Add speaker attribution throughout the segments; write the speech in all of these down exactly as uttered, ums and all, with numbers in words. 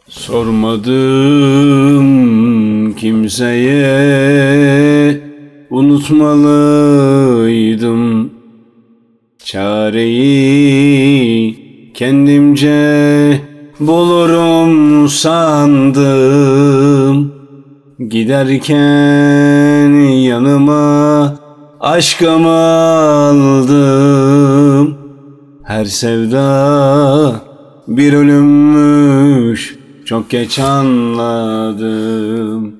Speaker 1: Sormadım kimseye, unutmalıydım. Çareyi kendimce bulurum sandım. Giderken yanıma aşkımı aldım. Her sevda bir ölümmüş, çok geç anladım.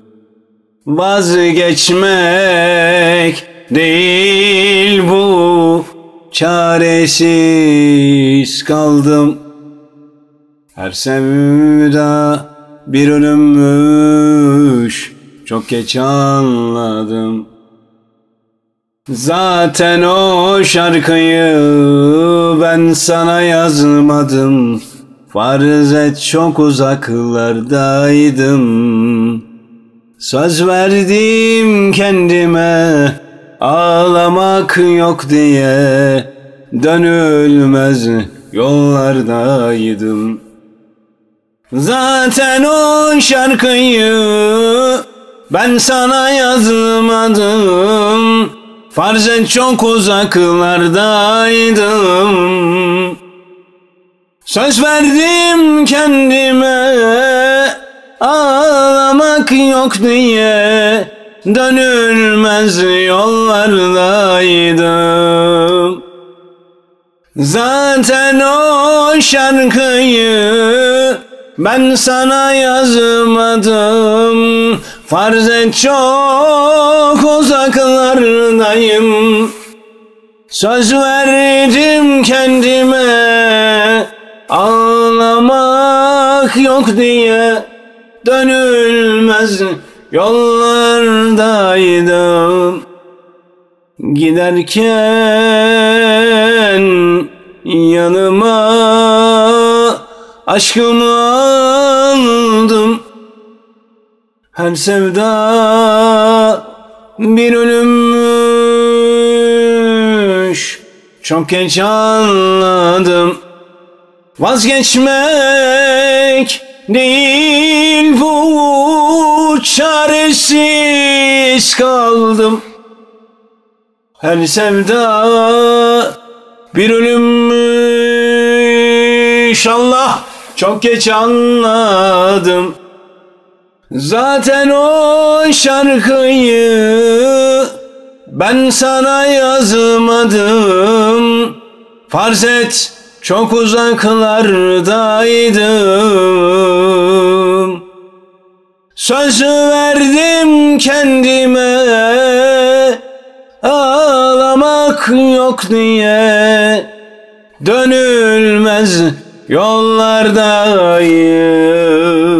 Speaker 1: Vazgeçmek değil bu, çaresiz kaldım. Her sevda bir ölümmüş, çok geç anladım. Zaten o şarkıyı ben sana yazmadım. Farz et çok uzaklardaydım. Söz verdim kendime, ağlamak yok diye. Dönülmez yollardaydım. Zaten o şarkıyı ben sana yazmadım. Farz et çok uzaklardaydım. Söz verdim kendime, ağlamak yok diye. Dönülmez yollardaydım. Zaten o şarkıyı ben sana yazmadım. Farz et çok uzaklardayım. Söz verdim kendime, ağlamak yok diye. Dönülmez yollardaydım. Giderken yanıma aşkımı aldım. Her sevda bir ölümmüş, çok geç anladım. Vazgeçmek değil bu, çaresiz kaldım. Her sevda bir ölümmüş, Allah, çok geç anladım. Zaten o şarkıyı ben sana yazmadım. Farz et çok uzaklardaydım. Söz verdim kendime, ağlamak yok diye. Dönülmez yollardayım.